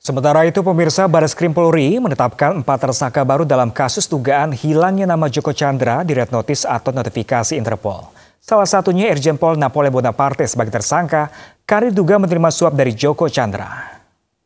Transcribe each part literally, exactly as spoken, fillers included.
Sementara itu, pemirsa, Barreskrim Polri menetapkan empat tersangka baru dalam kasus dugaan hilangnya nama Joko Chandra di Red Notice atau notifikasi Interpol. Salah satunya Irjen Pol Napoleon Bonaparte sebagai tersangka karena diduga menerima suap dari Joko Chandra.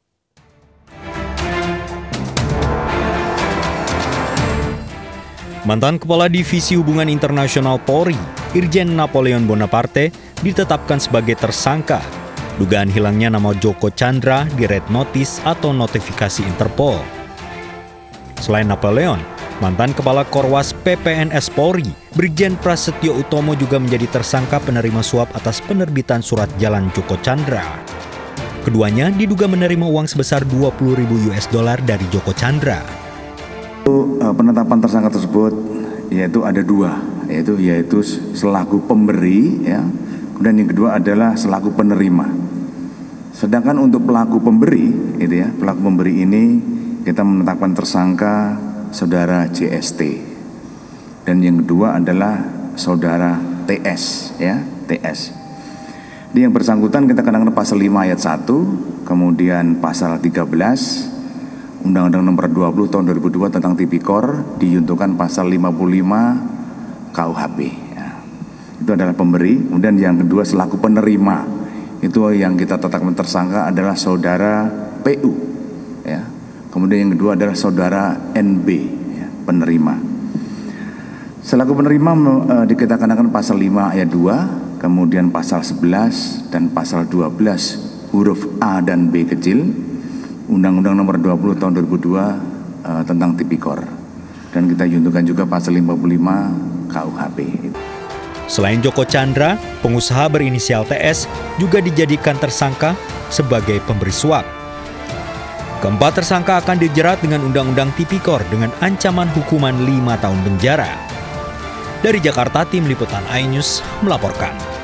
Mantan Kepala Divisi Hubungan Internasional Polri, Irjen Napoleon Bonaparte, ditetapkan sebagai tersangka dugaan hilangnya nama Joko Chandra di Red Notice atau notifikasi Interpol. Selain Napoleon, mantan Kepala Korwas P P N S Polri, Brigjen Prasetyo Utomo juga menjadi tersangka penerima suap atas penerbitan surat jalan Joko Chandra. Keduanya diduga menerima uang sebesar dua puluh ribu U S dollar dari Joko Chandra. Penetapan tersangka tersebut yaitu ada dua, yaitu yaitu selaku pemberi, ya, kemudian yang kedua adalah selaku penerima. Sedangkan untuk pelaku pemberi, itu ya, pelaku pemberi ini kita menetapkan tersangka saudara J S T, dan yang kedua adalah saudara T S, ya, T S. Di yang bersangkutan kita kenakan pasal lima ayat satu, kemudian pasal tiga belas Undang-Undang Nomor dua puluh Tahun dua ribu dua tentang Tipikor, diuntukkan pasal lima puluh lima K U H P. Ya. Itu adalah pemberi. Kemudian yang kedua selaku penerima, itu yang kita tetapkan tersangka adalah saudara P U. Ya. Kemudian yang kedua adalah saudara N B, ya, penerima. Selaku penerima eh, kita kenakan pasal lima ayat dua, kemudian pasal sebelas dan pasal dua belas huruf A dan B kecil Undang-Undang Nomor dua puluh Tahun dua ribu dua uh, tentang Tipikor, dan kita juntukan juga pasal lima puluh lima K U H P. Selain Joko Chandra, pengusaha berinisial T S juga dijadikan tersangka sebagai pemberi suap. Keempat tersangka akan dijerat dengan Undang-Undang Tipikor dengan ancaman hukuman lima tahun penjara. Dari Jakarta, Tim Liputan iNews melaporkan.